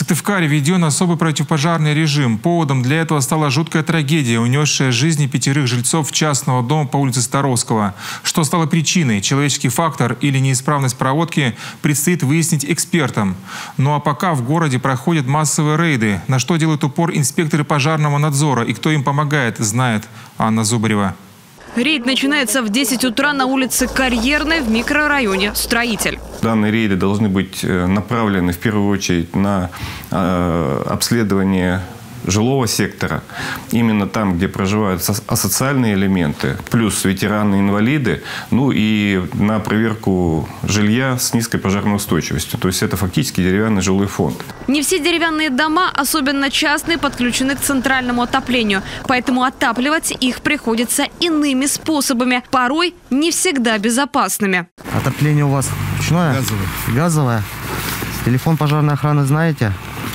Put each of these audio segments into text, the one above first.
В Сыктывкаре введен особый противопожарный режим. Поводом для этого стала жуткая трагедия, унесшая жизни 5 жильцов частного дома по улице Старовского. Что стало причиной, человеческий фактор или неисправность проводки, предстоит выяснить экспертам. Ну а пока в городе проходят массовые рейды. На что делают упор инспекторы пожарного надзора и кто им помогает, знает Анна Зубарева. Рейд начинается в 10 утра на улице Карьерной в микрорайоне «Строитель». Данные рейды должны быть направлены в первую очередь на обследование жилого сектора, именно там, где проживают асоциальные элементы, плюс ветераны-инвалиды, ну и на проверку жилья с низкой пожарной устойчивостью. То есть это фактически деревянный жилой фонд. Не все деревянные дома, особенно частные, подключены к центральному отоплению. Поэтому отапливать их приходится иными способами, порой не всегда безопасными. Отопление у вас ручное? Газовое. Газовое. Телефон пожарной охраны знаете?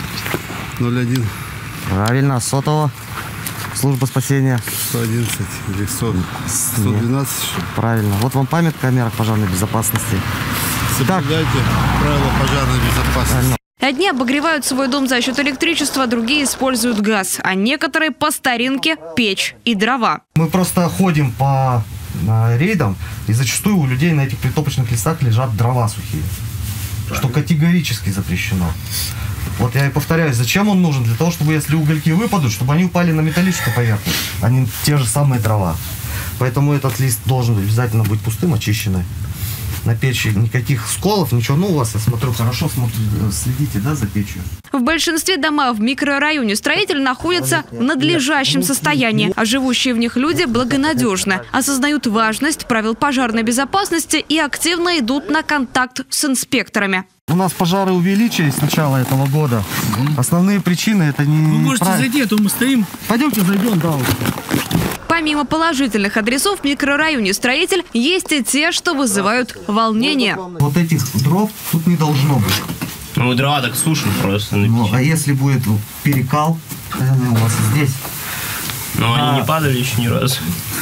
01. Правильно. Сотового. Служба спасения. 111 или 112. Правильно. Вот вам памятка о мерах пожарной безопасности. Соблюдайте правила пожарной безопасности. Одни обогревают свой дом за счет электричества, другие используют газ, а некоторые по старинке печь и дрова. Мы просто ходим по рейдам, и зачастую у людей на этих притопочных листах лежат дрова сухие, что категорически запрещено. Вот я и повторяюсь, зачем он нужен? Для того, чтобы если угольки выпадут, чтобы они упали на металлическую поверхность, а не те же самые дрова. Поэтому этот лист должен обязательно быть пустым, очищенный. На печи никаких сколов, ничего. Ну, у вас, я смотрю, хорошо следите, да, за печью. В большинстве домов в микрорайоне «Строитель» находятся в надлежащем состоянии, а живущие в них люди благонадежны, осознают важность правил пожарной безопасности и активно идут на контакт с инспекторами. У нас пожары увеличились с начала этого года. Основные причины это не... Вы можете зайти, а то мы стоим. Пойдемте зайдем, да. Помимо положительных адресов в микрорайоне «Строитель» есть и те, что вызывают волнение. Вот этих дров тут не должно быть. Ну, мы дрова так сушим просто. А если будет перекал, у вас здесь? Ну, они не падали еще ни разу.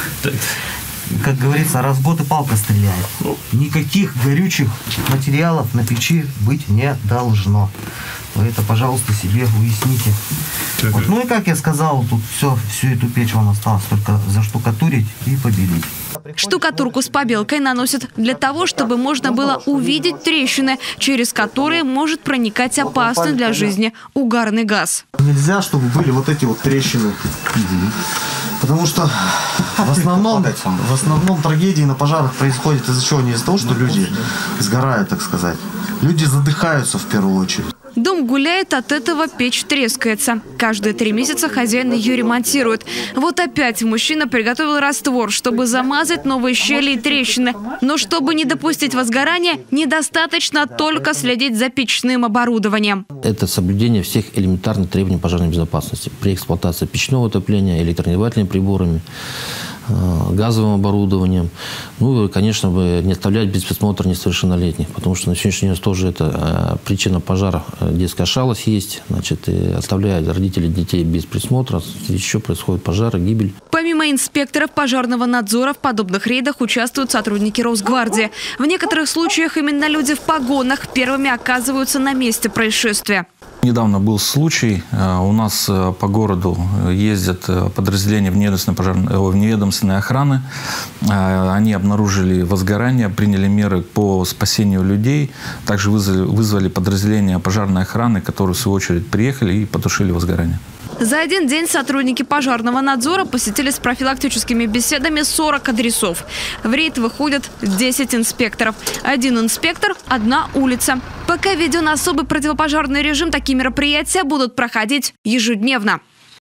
Как говорится, раз в год и палка стреляет. Никаких горючих материалов на печи быть не должно. Вы это, пожалуйста, себе уясните. Вот. Ну и как я сказал, тут всю эту печь вам осталось только заштукатурить и побелить. Штукатурку с побелкой наносят для того, чтобы можно было увидеть трещины, через которые может проникать опасный для жизни угарный газ. Нельзя, чтобы были вот эти вот трещины. Потому что в основном трагедии на пожарах происходят из-за чего? Не из-за того, что люди сгорают, так сказать. Люди задыхаются в первую очередь. Дом гуляет, от этого печь трескается. Каждые 3 месяца хозяин ее ремонтирует. Вот опять мужчина приготовил раствор, чтобы замазать новые щели и трещины. Но чтобы не допустить возгорания, недостаточно только следить за печным оборудованием. Это соблюдение всех элементарных требований пожарной безопасности при эксплуатации печного отопления, электронагревательными приборами, газовым оборудованием. Ну и, конечно, не оставлять без присмотра несовершеннолетних, потому что на сегодняшний день тоже это причина пожара. Детская шалость есть, значит, и оставляют родители детей без присмотра, еще происходит пожары, гибель. Помимо инспекторов пожарного надзора в подобных рейдах участвуют сотрудники Росгвардии. В некоторых случаях именно люди в погонах первыми оказываются на месте происшествия. Недавно был случай. У нас по городу ездят подразделения вневедомственной охраны. Они обнаружили возгорание, приняли меры по спасению людей. Также вызвали подразделения пожарной охраны, которые в свою очередь приехали и потушили возгорание. За один день сотрудники пожарного надзора посетили с профилактическими беседами 40 адресов. В рейд выходят 10 инспекторов. 1 инспектор, 1 улица. Пока введен особый противопожарный режим, такие мероприятия будут проходить ежедневно.